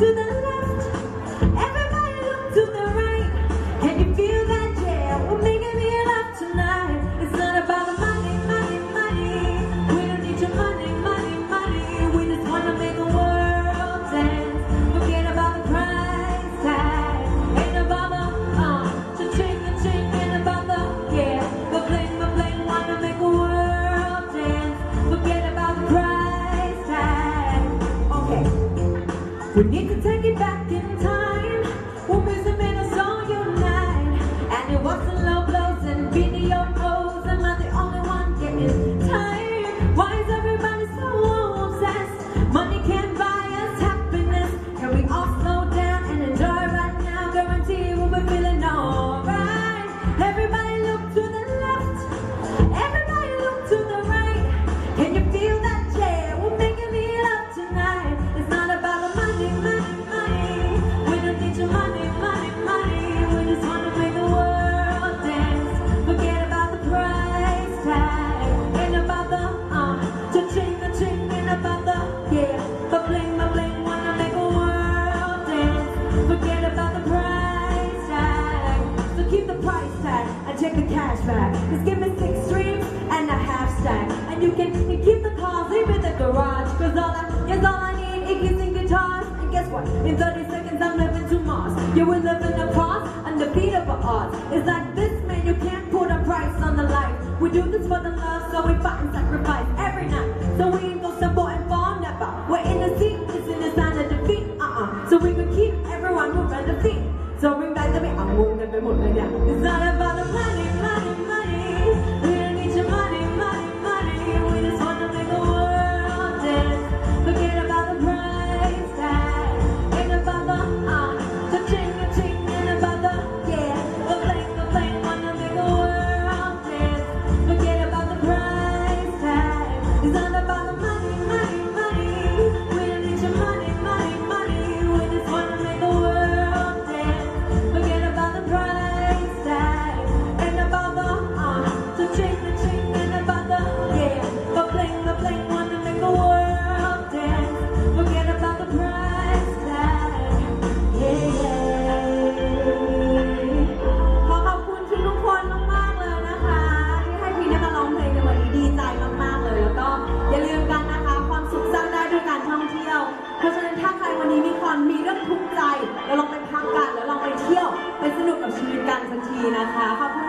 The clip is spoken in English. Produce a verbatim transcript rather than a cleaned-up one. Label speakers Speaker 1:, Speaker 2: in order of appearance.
Speaker 1: to the left, everybody look to the right. Can you feel that jam? We're making it up tonight. It's not about the money, money, money. We don't need your money, money, money. We just wanna make the world dance. Forget about the price tag. Ain't about the uh, cha-ching, cha-ching. Ain't about the yeah, the bling, the bling. Wanna make the world dance. Forget about the price tag. Okay, we need to take it back in time. When we made us all unite, and it wasn't low blows and video pose. Am I the only one getting tired? Why is everybody so obsessed? Money can't buy us happiness. Can we all slow down and enjoy right now? Guarantee we'll be feeling alright. Everybody look to the left, everybody look to the right. Can you feel that jam? We're making it up tonight. It's not about the money, money, money. We don't need your money, money, money. We just wanna make the world dance. Forget about the price tag. Ain't about the uh, cha-ching, cha-ching. Ain't about the yeah, the bling, the bling. Wanna make a world dance. Forget about the price tag. So keep the price tag and take the cash back. Just give me six streams and a half stack, and you can you keep the cars, leave in the garage. Cause all I, yes, all I need is keys and guitars. And guess what? In thirty seconds I'm living to Mars. You will live in the past, undefeatable odds. It's like this, man, you can't put a price on the life. We do this for the love, so we fight and sacrifice every night. So we ain't go simple and fall never. We're in the seat, it's in the sign of defeat. Uh-uh. So we can keep everyone moving the feet. So bring back the beat. I'm moving the moon right now. It's not about the money, money, money. We don't need your money, money, money. We just wanna make the world dance. Forget about the price tag. Ain't about the uh, the ching, the ching. Ain't about the yeah, the bling, the bling. Wanna make the world dance. Forget about the price tag. It's not about the money, money, money. We don't need your money, money, money. We just wanna make the world dance. Forget about the price tag. Ain't about the uh, the ching, the ching. Ain't about the yeah, the bling, the bling. Wanna make the world dance. Forget about the price tag. Yeah, yeah. ขอขอบคุณทุกคนมากๆเลยนะคะที่ให้พีได้มาร้องเพลงในวันนี้ดีใจมากๆเลยแล้วก็อย่าลืมกันนะคะความสุขสร้างได้ด้วยการท่องเที่ยวเพราะฉะนั้นถ้าใครวันนี้มีความมีเรื่องทุกข์ใจเราลองไปพักกันแล้วลองไปเที่ยวไปสนุกกับชีวิตกันสักทีนะคะขอบคุณ